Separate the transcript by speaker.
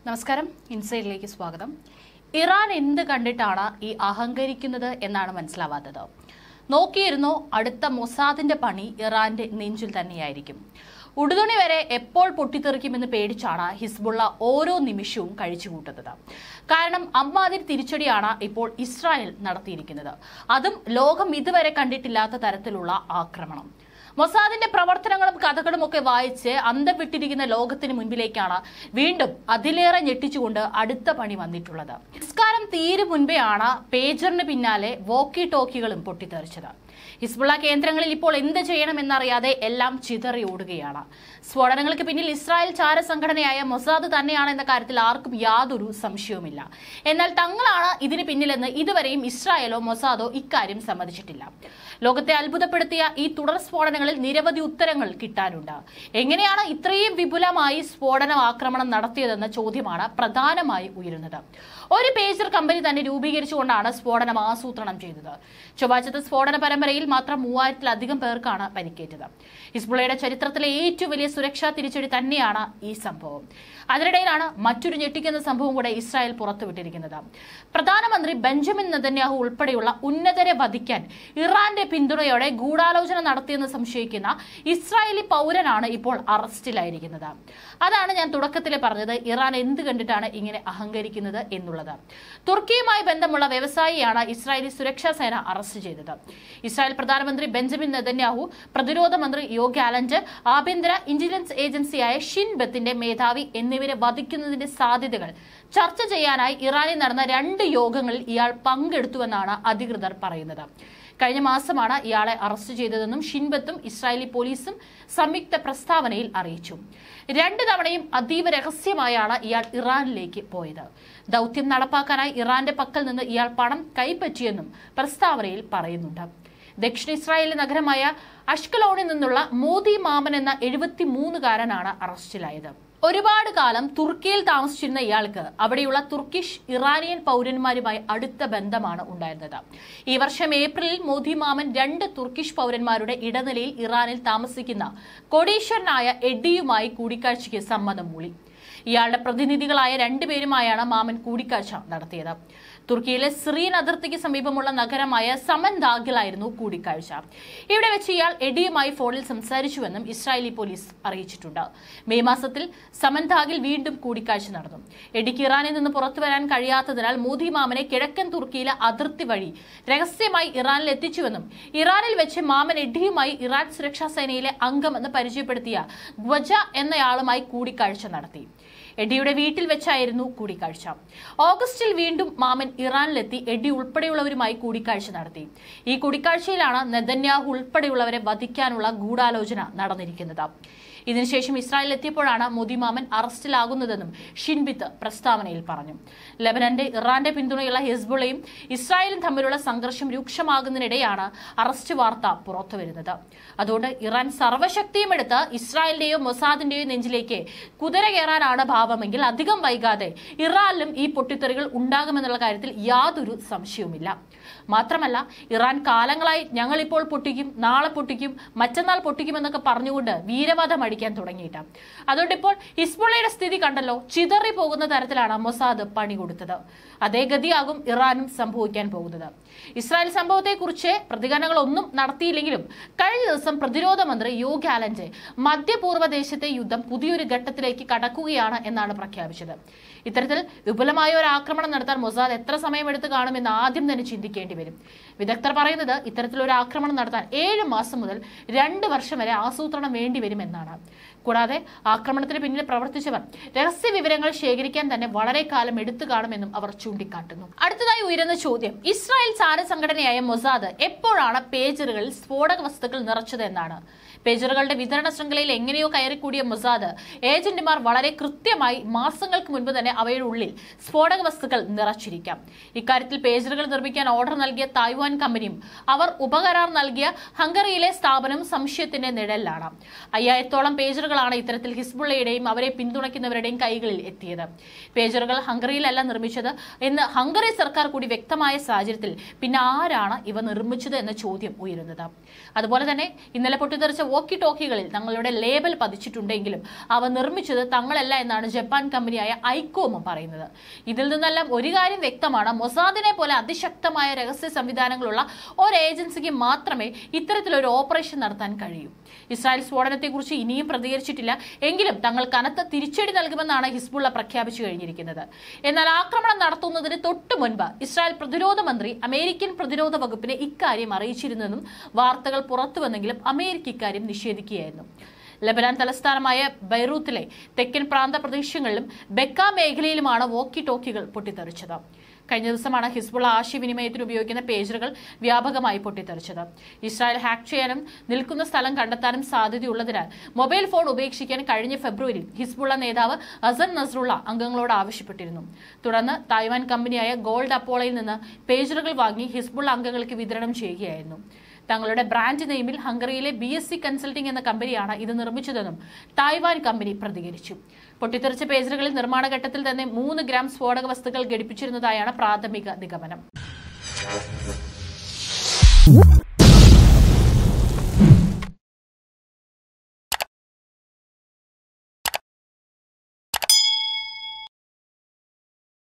Speaker 1: നമസ്കാരം, ഇൻസൈഡിലേക്ക് സ്വാഗതം. ഇറാൻ എന്ത് കണ്ടിട്ടാണ് ഈ അഹങ്കരിക്കുന്നത് എന്നാണ് മനസ്സിലാവാത്തത്. നോക്കിയിരുന്നോ, അടുത്ത മൊസാദിന്റെ പണി ഇറാന്റെ നെഞ്ചിൽ തന്നെയായിരിക്കും. ഉടുതുണി വരെ എപ്പോൾ പൊട്ടിത്തെറിക്കുമെന്ന് പേടിച്ചാണ് ഹിസ്ബുള്ള ഓരോ നിമിഷവും കഴിച്ചുകൂട്ടുന്നത്. കാരണം അമ്മാതിരി തിരിച്ചടിയാണ് ഇപ്പോൾ ഇസ്രായേൽ നടത്തിയിരിക്കുന്നത്. അതും ലോകം ഇതുവരെ കണ്ടിട്ടില്ലാത്ത തരത്തിലുള്ള ആക്രമണം. മൊസാദിന്റെ പ്രവർത്തനങ്ങളും കഥകളും ഒക്കെ വായിച്ച് അന്തം വിട്ടിരിക്കുന്ന ലോകത്തിന് മുൻപിലേക്കാണ് വീണ്ടും അതിലേറെ ഞെട്ടിച്ചുകൊണ്ട് അടുത്ത പണി വന്നിട്ടുള്ളത്. നിസ്കാരം തീരും മുൻപെയാണ് പേജറിന് പിന്നാലെ വോക്കി ടോക്കികളും പൊട്ടിത്തെറിച്ചത്. ഹിസ്ബുള്ള കേന്ദ്രങ്ങളിൽ ഇപ്പോൾ എന്ത് ചെയ്യണമെന്നറിയാതെ എല്ലാം ചിതറി ഓടുകയാണ്. സ്ഫോടനങ്ങൾക്ക് പിന്നിൽ ഇസ്രായേൽ ചാര സംഘടനയായ മൊസാദ് തന്നെയാണ് എന്ന കാര്യത്തിൽ ആർക്കും യാതൊരു സംശയവുമില്ല. എന്നാൽ തങ്ങളാണ് ഇതിന് പിന്നിലെന്ന് ഇതുവരെയും ഇസ്രായേലോ മൊസാദോ ഇക്കാര്യം സമ്മതിച്ചിട്ടില്ല. ലോകത്തെ അത്ഭുതപ്പെടുത്തിയ ഈ തുടർ സ്ഫോടനങ്ങളിൽ നിരവധി ഉത്തരങ്ങൾ കിട്ടാനുണ്ട്. എങ്ങനെയാണ് ഇത്രയും വിപുലമായി സ്ഫോടന ആക്രമണം നടത്തിയതെന്ന ചോദ്യമാണ് പ്രധാനമായി ഉയരുന്നത്. ഒരു പേജർ കമ്പനി തന്നെ രൂപീകരിച്ചുകൊണ്ടാണ് സ്ഫോടനം ആസൂത്രണം ചെയ്തത്. ചൊവ്വാഴ്ചത്തെ സ്ഫോടന പരമ്പരയിൽ മാത്രം 3000-ലധികം പേർക്കാണ് പരിക്കേറ്റത്. ഹിസ്ബുള്ളയുടെ ചരിത്രത്തിലെ ഏറ്റവും വലിയ സുരക്ഷാ തിരിച്ചടി തന്നെയാണ് ഈ സംഭവം. അതിനിടയിലാണ് മറ്റൊരു ഞെട്ടിക്കുന്ന സംഭവം കൂടെ ഇസ്രായേൽ പുറത്തുവിട്ടിരിക്കുന്നത്. പ്രധാനമന്ത്രി ബെഞ്ചമിൻ നെതന്യാഹു ഉൾപ്പെടെയുള്ള ഉന്നതരെ വധിക്കാൻ ഇറാന്റെ പിന്തുണയോടെ ഗൂഢാലോചന നടത്തിയെന്ന് സംശയിക്കുന്ന ഇസ്രായേലി പൗരനാണ് ഇപ്പോൾ അറസ്റ്റിലായിരിക്കുന്നത്. അതാണ് ഞാൻ തുടക്കത്തിൽ പറഞ്ഞത്, ഇറാൻ എന്ത് കണ്ടിട്ടാണ് ഇങ്ങനെ അഹങ്കരിക്കുന്നത് എന്നുള്ളത്. തുർക്കിയുമായി ബന്ധമുള്ള വ്യവസായിയാണ് ഇസ്രായേലി സുരക്ഷാ സേന അറസ്റ്റ് ചെയ്തത്. ഇസ്രായേൽ പ്രധാനമന്ത്രി ബെഞ്ചമിൻ നെതന്യാഹു, പ്രതിരോധ മന്ത്രി യോഗി ഗാലന്റ്, ആഭ്യന്തര ഇന്റലിജൻസ് ഏജൻസിയായ ഷിൻ ബെത്തിന്റെ മേധാവി എന്നിവരെ വധിക്കുന്നതിന്റെ സാധ്യതകൾ ചർച്ച ചെയ്യാനായി ഇറാനിൽ നടന്ന 2 യോഗങ്ങളിൽ ഇയാൾ പങ്കെടുത്തുവെന്നാണ് അധികൃതർ പറയുന്നത്. കഴിഞ്ഞ മാസമാണ് ഇയാളെ അറസ്റ്റ് ചെയ്തതെന്നും ഷിൻബത്തും ഇസ്രായേലി പോലീസും സംയുക്ത പ്രസ്താവനയിൽ അറിയിച്ചു. 2 തവണയും അതീവ രഹസ്യമായാണ് ഇയാൾ ഇറാനിലേക്ക് പോയത്. ദൗത്യം നടപ്പാക്കാനായി ഇറാന്റെ പക്കൽ നിന്ന് ഇയാൾ പണം കൈപ്പറ്റിയെന്നും പ്രസ്താവനയിൽ പറയുന്നുണ്ട്. ദക്ഷിണ ഇസ്രായേലി നഗരമായ അഷ്കലോണിൽ നിന്നുള്ള മോദി മാമൻ എന്ന 73-കാരനാണ് അറസ്റ്റിലായത്. ഒരുപാട് കാലം തുർക്കിയിൽ താമസിച്ചിരുന്ന ഇയാൾക്ക് അവിടെയുള്ള തുർക്കിഷ് ഇറാനിയൻ പൗരന്മാരുമായി അടുത്ത ബന്ധമാണ് ഉണ്ടായിരുന്നത്. ഈ വർഷം ഏപ്രിലിൽ മോദി മാമൻ 2 തുർക്കിഷ് പൗരന്മാരുടെ ഇടനിലയിൽ ഇറാനിൽ താമസിക്കുന്ന കോടീശ്വരനായ എഡിയുമായി കൂടിക്കാഴ്ചയ്ക്ക് സമ്മതം മൂളി. ഇയാളുടെ പ്രതിനിധികളായ 2 പേരുമായാണ് മാമൻ കൂടിക്കാഴ്ച നടത്തിയത്. തുർക്കിയിലെ സിറിയൻ അതിർത്തിക്ക് സമീപമുള്ള നഗരമായ സമൻദാഗിലായിരുന്നു കൂടിക്കാഴ്ച. ഇവിടെ വെച്ച് ഇയാൾ എഡിയുമായി ഫോണിൽ സംസാരിച്ചുവെന്നും ഇസ്രായേലി പോലീസ് അറിയിച്ചിട്ടുണ്ട്. മെയ് മാസത്തിൽ സമൻദാഗിൽ വീണ്ടും കൂടിക്കാഴ്ച നടന്നു. എഡിക്ക് ഇറാനിൽ നിന്ന് പുറത്തുവരാൻ കഴിയാത്തതിനാൽ മോദി മാമനെ കിഴക്കൻ തുർക്കിയിലെ അതിർത്തി വഴി രഹസ്യമായി ഇറാനിൽ എത്തിച്ചുവെന്നും ഇറാനിൽ വെച്ച് മാമൻ എഡിയുമായി ഇറാൻ സുരക്ഷാ സേനയിലെ അംഗമെന്ന് പരിചയപ്പെടുത്തിയ ഗ്വജ എന്നയാളുമായി കൂടിക്കാഴ്ച നടത്തി. എഡിയുടെ വീട്ടിൽ വെച്ചായിരുന്നു കൂടിക്കാഴ്ച. ഓഗസ്റ്റിൽ വീണ്ടും മാമൻ ഇറാനിലെത്തി എഡി ഉൾപ്പെടെയുള്ളവരുമായി കൂടിക്കാഴ്ച നടത്തി. ഈ കൂടിക്കാഴ്ചയിലാണ് നെതന്യാഹു ഉൾപ്പെടെയുള്ളവരെ വധിക്കാനുള്ള ഗൂഢാലോചന നടന്നിരിക്കുന്നത്. ഇതിനുശേഷം ഇസ്രായേലിൽ എത്തിയപ്പോഴാണ് മോദി മാമൻ അറസ്റ്റിലാകുന്നതെന്നും ഷിൻബിത്ത് പ്രസ്താവനയിൽ പറഞ്ഞു. ലെബനന്റെ ഇറാന്റെ പിന്തുണയുള്ള ഹിസ്ബുള്ളയും ഇസ്രായേലും തമ്മിലുള്ള സംഘർഷം രൂക്ഷമാകുന്നതിനിടെയാണ് അറസ്റ്റ് വാർത്ത പുറത്തുവരുന്നത്. അതുകൊണ്ട് ഇറാൻ സർവ്വശക്തിയും എടുത്ത് ഇസ്രായേലിന്റെയോ മൊസാദിന്റെയോ നെഞ്ചിലേക്ക് കുതിര കയറാനാണ് ഭാവമെങ്കിൽ അധികം വൈകാതെ ഇറാനിലും ഈ പൊട്ടിത്തെറികൾ ഉണ്ടാകുമെന്നുള്ള കാര്യത്തിൽ യാതൊരു സംശയവുമില്ല. മാത്രമല്ല, ഇറാൻ കാലങ്ങളായി ഞങ്ങളിപ്പോൾ പൊട്ടിക്കും, നാളെ പൊട്ടിക്കും, മറ്റന്നാൾ പൊട്ടിക്കുമെന്നൊക്കെ പറഞ്ഞുകൊണ്ട് വീരവാദം അടിക്കാൻ തുടങ്ങിയിട്ട്. അതുകൊണ്ട് ഇപ്പോൾ ഹിസ്ബുള്ളയുടെ സ്ഥിതി കണ്ടല്ലോ, ചിതറി പോകുന്ന തരത്തിലാണ് മൊസാദ് പണി കൊടുത്തത്. അതേ ഗതിയാകും ഇറാനും സംഭവിക്കാൻ പോകുന്നത്. ഇസ്രായേൽ സംഭവത്തെക്കുറിച്ച് പ്രതികരണങ്ങളൊന്നും നടത്തിയില്ലെങ്കിലും കഴിഞ്ഞ ദിവസം പ്രതിരോധ മന്ത്രി യോഗി ഗാലന്റ് മധ്യപൂർവ്വ ദേശത്തെ യുദ്ധം പുതിയൊരു ഘട്ടത്തിലേക്ക് കടക്കുകയാണ് എന്നാണ് പ്രഖ്യാപിച്ചത്. ഇത്തരത്തിൽ വിപുലമായ ഒരു ആക്രമണം നടത്താൻ മൊസാദ് എത്ര സമയമെടുത്ത് കാണുമെന്ന് ആദ്യം തന്നെ ചിന്തിക്കേണ്ടി വരും. വിദഗ്ധർ പറയുന്നത് ഇത്തരത്തിലൊരു ആക്രമണം നടത്താൻ 7 മാസം മുതൽ 2 വർഷം വരെ ആസൂത്രണം വേണ്ടിവരുമെന്നാണ്. കൂടാതെ ആക്രമണത്തിന് പിന്നിൽ പ്രവർത്തിച്ചവർ രഹസ്യ വിവരങ്ങൾ ശേഖരിക്കാൻ തന്നെ വളരെ കാലം എടുത്തു കാണുമെന്നും അവർ ചൂണ്ടിക്കാട്ടുന്നു. അടുത്തതായി ഉയരുന്ന ചോദ്യം, ഇസ്രായേൽ ചാര സംഘടനയായ മൊസാദ് എപ്പോഴാണ് പേജറുകളിൽ സ്ഫോടക വസ്തുക്കൾ നിറച്ചത് എന്നാണ്. പേജറുകളുടെ വിതരണ ശൃംഖലയിൽ എങ്ങനെയോ കയറിക്കൂടിയ മൊസാദ് ഏജന്റുമാർ വളരെ കൃത്യമായി മാസങ്ങൾക്ക് മുൻപ് തന്നെ അവയുടെ ഉള്ളിൽ സ്ഫോടക വസ്തുക്കൾ നിറച്ചിരിക്കാം. ഇക്കാര്യത്തിൽ പേജറുകൾ നിർമ്മിക്കാൻ ഓർഡർ നൽകിയ തായ്വാൻ കമ്പനിയും അവർ ഉപകരാർ നൽകിയ ഹംഗറിയിലെ സ്ഥാപനവും സംശയത്തിന്റെ നിഴലിലാണ്. 5000-ഓളം പേജറുകളാണ് ഇത്തരത്തിൽ ഹിസ്ബുള്ളയുടെയും അവരെ പിന്തുണയ്ക്കുന്നവരുടെയും കൈകളിൽ എത്തിയത്. പേജറുകൾ ഹംഗറിയിലല്ല നിർമ്മിച്ചത് എന്ന് ഹംഗറി സർക്കാർ കൂടി വ്യക്തമായ സാഹചര്യത്തിൽ പിന്നെ ആരാണ് ഇവ നിർമ്മിച്ചത് എന്ന ചോദ്യം ഉയരുന്നത്. അതുപോലെ തന്നെ ഇന്നലെ പൊട്ടിത്തെറിച്ച വോക്കി ടോക്കികളിൽ തങ്ങളുടെ ലേബൽ പതിച്ചിട്ടുണ്ടെങ്കിലും അവ നിർമ്മിച്ചത് തങ്ങളല്ല എന്നാണ് ജപ്പാൻ കമ്പനിയായ ഐക്കോമും പറയുന്നത്. ഇതിൽ നിന്നെല്ലാം ഒരു കാര്യം വ്യക്തമാണ്, മൊസാദിനെ പോലെ അതിശക്തമായ രഹസ്യ സംവിധാനങ്ങളുള്ള ഒരു ഏജൻസിക്ക് മാത്രമേ ഇത്തരത്തിലൊരു ഓപ്പറേഷൻ നടത്താൻ കഴിയൂ. ഇസ്രായേൽ സ്ഫോടനത്തെക്കുറിച്ച് ഇനിയും പ്രതികരിച്ചിട്ടില്ല എങ്കിലും തങ്ങൾ കനത്ത തിരിച്ചടി നൽകുമെന്നാണ് ഹിസ്ബുള്ള പ്രഖ്യാപിച്ചു കഴിഞ്ഞിരിക്കുന്നത്. എന്നാൽ ആക്രമണം നടത്തുന്നതിന് തൊട്ടു മുൻപ് ഇസ്രായേൽ പ്രതിരോധ മന്ത്രി അമേരിക്കൻ പ്രതിരോധ വകുപ്പിനെ ഇക്കാര്യം അറിയിച്ചിരുന്നെന്നും വാർത്തകൾ പുറത്തുവന്നെങ്കിലും അമേരിക്ക ഇക്കാര്യം നിഷേധിക്കുകയായിരുന്നു. ലബനാൻ തലസ്ഥാനമായ ബൈറൂത്തിലെ തെക്കൻ പ്രാന്ത പ്രദേശങ്ങളിലും ബെക്ക മേഖലയിലുമാണ് വോക്കി ടോക്കികൾ പൊട്ടിത്തെറിച്ചത്. കഴിഞ്ഞ ദിവസമാണ് ഹിസ്ബുള്ള ആശയവിനിമയത്തിന് ഉപയോഗിക്കുന്ന പേജറുകൾ വ്യാപകമായി പൊട്ടിത്തെറിച്ചത്. ഇസ്രായേൽ ഹാക്ക് ചെയ്യാനും നിൽക്കുന്ന സ്ഥലം കണ്ടെത്താനും സാധ്യതയുള്ളതിനാൽ മൊബൈൽ ഫോൺ ഉപേക്ഷിക്കാൻ കഴിഞ്ഞ ഫെബ്രുവരിയിൽ ഹിസ്ബുള്ള നേതാവ് ഹസൻ നസ്രുള്ള അംഗങ്ങളോട് ആവശ്യപ്പെട്ടിരുന്നു. തുടർന്ന് തായ്വാൻ കമ്പനിയായ ഗോൾഡ് അപ്പോളയിൽ നിന്ന് പേജറുകൾ വാങ്ങി ഹിസ്ബുള്ള അംഗങ്ങൾക്ക് വിതരണം ചെയ്യുകയായിരുന്നു. തങ്ങളുടെ ബ്രാൻഡ് നെയിമിൽ ഹംഗറിയിലെ BSC കൺസൾട്ടിംഗ് എന്ന കമ്പനിയാണ് ഇത് നിർമ്മിച്ചതെന്നും തായ്വാൻ കമ്പനി പ്രതികരിച്ചു. പൊട്ടിത്തെറിച്ച പേജറുകളിൽ നിർമ്മാണ ഘട്ടത്തിൽ തന്നെ 3 ഗ്രാം സ്ഫോടക വസ്തുക്കൾ ഘടിപ്പിച്ചിരുന്നതായാണ് പ്രാഥമിക നിഗമനം.